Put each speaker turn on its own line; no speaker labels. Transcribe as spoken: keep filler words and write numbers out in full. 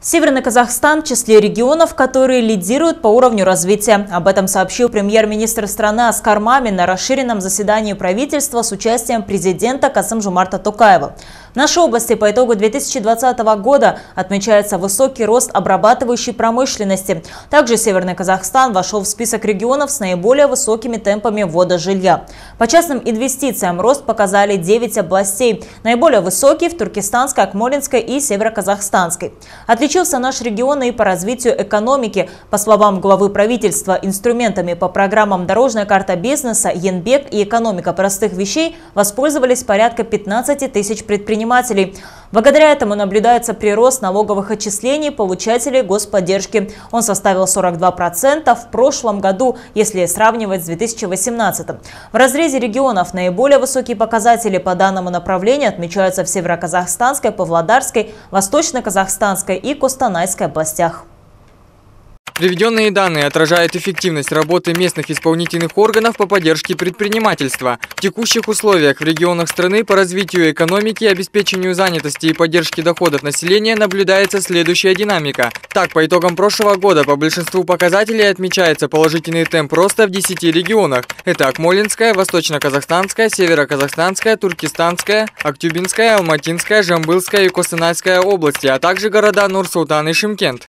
Северный Казахстан в числе регионов, которые лидируют по уровню развития. Об этом сообщил премьер-министр страны Аскар Мамин на расширенном заседании правительства с участием президента Касым-Жомарта Токаева. В нашей области по итогу две тысячи двадцатого года отмечается высокий рост обрабатывающей промышленности. Также Северный Казахстан вошел в список регионов с наиболее высокими темпами ввода жилья. По частным инвестициям рост показали девять областей. Наиболее высокий в Туркестанской, Акмолинской и Североказахстанской. Отличился наш регион и по развитию экономики. По словам главы правительства, инструментами по программам «Дорожная карта бизнеса», «Енбек» и «Экономика простых вещей» воспользовались порядка пятнадцати тысяч предпринимателей. Благодаря этому наблюдается прирост налоговых отчислений получателей господдержки. Он составил сорок два процента в прошлом году, если сравнивать с две тысячи восемнадцатым. В разрезе регионов наиболее высокие показатели по данному направлению отмечаются в Североказахстанской, Павлодарской, Восточно-Казахстанской и Костанайской областях.
Приведенные данные отражают эффективность работы местных исполнительных органов по поддержке предпринимательства. В текущих условиях в регионах страны по развитию экономики, обеспечению занятости и поддержке доходов населения наблюдается следующая динамика. Так, по итогам прошлого года по большинству показателей отмечается положительный темп роста в десяти регионах. Это Акмолинская, Восточно-Казахстанская, Североказахстанская, Туркестанская, Актюбинская, Алматинская, Жамбылская и Костанайская области, а также города Нур-Султан и Шымкент.